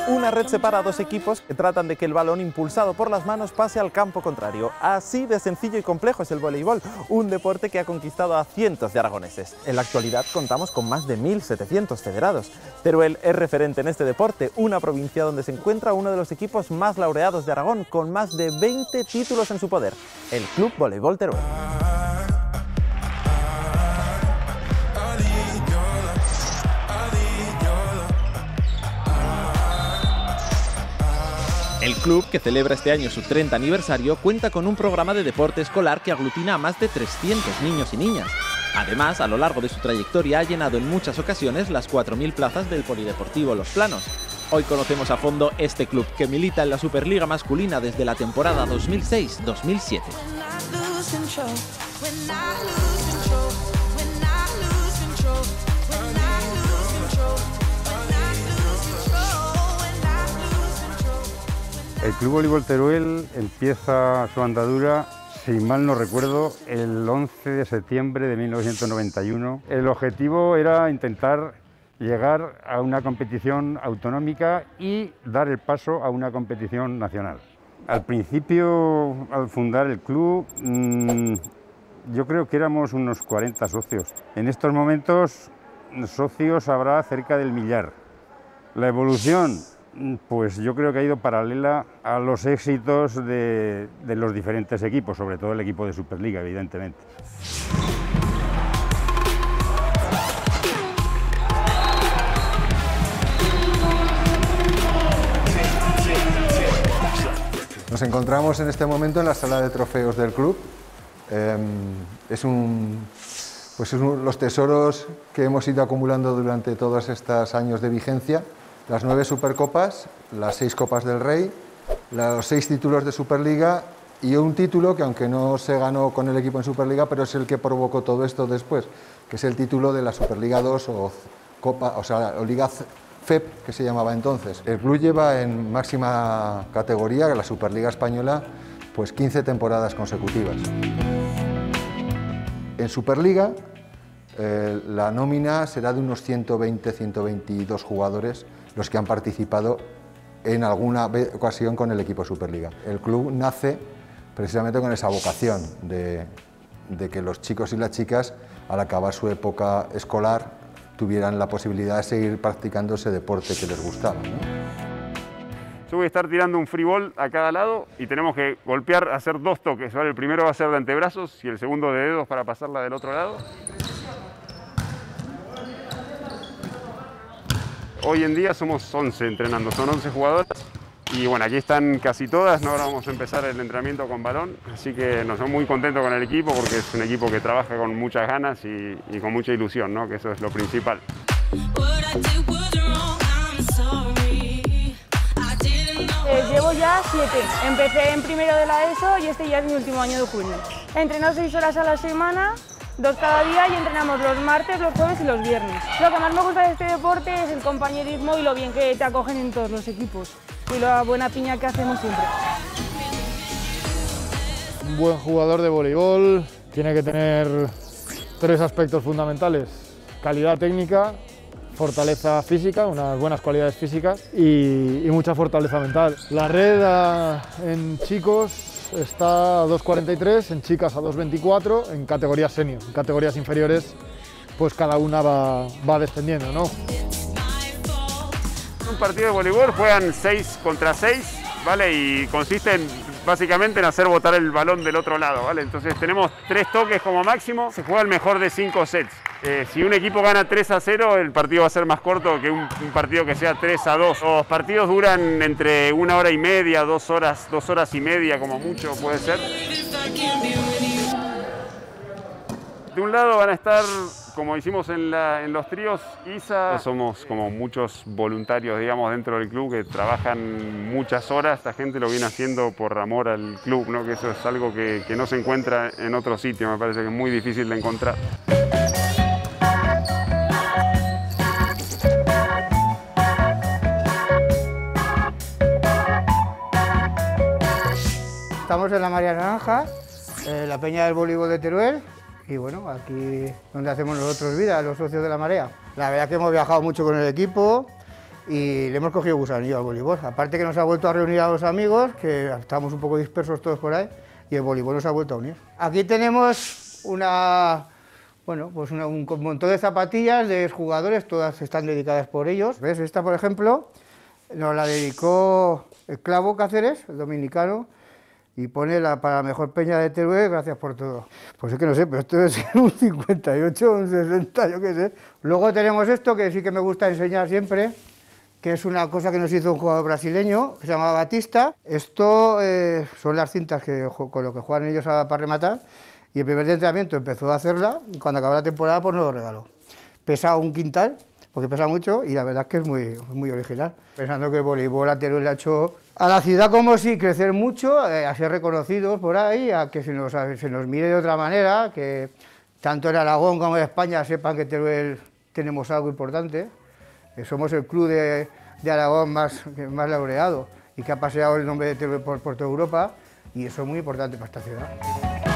Una red separa a dos equipos que tratan de que el balón impulsado por las manos pase al campo contrario. Así de sencillo y complejo es el voleibol, un deporte que ha conquistado a cientos de aragoneses. En la actualidad contamos con más de 1.700 federados. Teruel es referente en este deporte, una provincia donde se encuentra uno de los equipos más laureados de Aragón, con más de 20 títulos en su poder, el Club Voleibol Teruel. El club, que celebra este año su 30 aniversario, cuenta con un programa de deporte escolar que aglutina a más de 300 niños y niñas. Además, a lo largo de su trayectoria ha llenado en muchas ocasiones las 4.000 plazas del Polideportivo Los Planos. Hoy conocemos a fondo este club, que milita en la Superliga masculina desde la temporada 2006-2007. El Club Voleibol Teruel empieza su andadura, si mal no recuerdo, el 11 de septiembre de 1991. El objetivo era intentar llegar a una competición autonómica y dar el paso a una competición nacional. Al principio, al fundar el club, yo creo que éramos unos 40 socios. En estos momentos, socios habrá cerca del millar. La evolución, pues yo creo que ha ido paralela a los éxitos de los diferentes equipos, sobre todo el equipo de Superliga, evidentemente. Nos encontramos en este momento en la sala de trofeos del club. Los tesoros que hemos ido acumulando durante todos estos años de vigencia. Las 9 Supercopas, las 6 Copas del Rey, los 6 títulos de Superliga y un título que, aunque no se ganó con el equipo en Superliga, pero es el que provocó todo esto después, que es el título de la Superliga 2 o Liga FEP, que se llamaba entonces. El club lleva en máxima categoría, la Superliga Española, pues 15 temporadas consecutivas. En Superliga, la nómina será de unos 120-122 jugadores los que han participado en alguna ocasión con el equipo Superliga. El club nace precisamente con esa vocación de que los chicos y las chicas, al acabar su época escolar, tuvieran la posibilidad de seguir practicando ese deporte que les gustaba, ¿no? Yo voy a estar tirando un free ball a cada lado y tenemos que golpear, hacer 2 toques, ¿vale? El primero va a ser de antebrazos y el segundo de dedos para pasarla del otro lado. Hoy en día somos 11 entrenando, son 11 jugadoras y bueno, aquí están casi todas, ¿no? Ahora vamos a empezar el entrenamiento con balón, así que nos somos muy contentos con el equipo porque es un equipo que trabaja con muchas ganas y con mucha ilusión, ¿no? Que eso es lo principal. Llevo ya 7, empecé en primero de la ESO y este ya es mi último año de juvenil. Entreno 6 horas a la semana, 2 cada día, y entrenamos los martes, los jueves y los viernes. Lo que más me gusta de este deporte es el compañerismo y lo bien que te acogen en todos los equipos y la buena piña que hacemos siempre. Un buen jugador de voleibol tiene que tener 3 aspectos fundamentales: calidad técnica, fortaleza física, unas buenas cualidades físicas y mucha fortaleza mental. La red en chicos está a 2,43, en chicas a 2,24, en categorías senior. En categorías inferiores, pues cada una va descendiendo, ¿no? Un partido de voleibol juegan 6 contra 6, ¿vale? Y consiste básicamente en hacer botar el balón del otro lado, ¿vale? Entonces tenemos 3 toques como máximo, se juega el mejor de 5 sets. Si un equipo gana 3-0, el partido va a ser más corto que un partido que sea 3-2. Los partidos duran entre 1 hora y media, 2 horas y media como mucho puede ser. De un lado van a estar, como hicimos en los tríos, Isa. Somos como muchos voluntarios, digamos, dentro del club que trabajan muchas horas. Esta gente lo viene haciendo por amor al club, ¿no? Que eso es algo que no se encuentra en otro sitio, me parece que es muy difícil de encontrar. Estamos en la Marea Naranja, la peña del voleibol de Teruel, y bueno, aquí donde hacemos nosotros vida, los socios de la Marea. La verdad que hemos viajado mucho con el equipo, y le hemos cogido gusanillo al voleibol. Aparte que nos ha vuelto a reunir a los amigos, que estamos un poco dispersos todos por ahí, y el voleibol nos ha vuelto a unir. Aquí tenemos un montón de zapatillas de jugadores, todas están dedicadas por ellos. ¿Ves? Esta, por ejemplo, nos la dedicó el Clavo Cáceres, el dominicano, y pone para la mejor peña de Teruel, gracias por todo. Pues es que no sé, pero esto es un 58, un 60, yo qué sé. Luego tenemos esto, que sí que me gusta enseñar siempre, que es una cosa que nos hizo un jugador brasileño, que se llama Batista. Esto son las cintas con lo que juegan ellos para rematar, y el primer día de entrenamiento empezó a hacerla, y cuando acabó la temporada pues nos lo regaló. Pesa un quintal, porque pesa mucho, y la verdad es que es muy original. Pensando que el voleibol a Teruel le ha hecho a la ciudad como si crecer mucho, a ser reconocidos por ahí, a que se nos mire de otra manera, que tanto en Aragón como en España sepan que Teruel tenemos algo importante. Somos el club de Aragón más laureado y que ha paseado el nombre de Teruel por toda Europa, y eso es muy importante para esta ciudad.